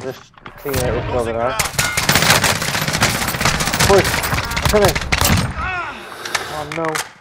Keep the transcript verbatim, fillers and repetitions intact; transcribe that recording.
just clean out this building out. Push! Come in! Oh no.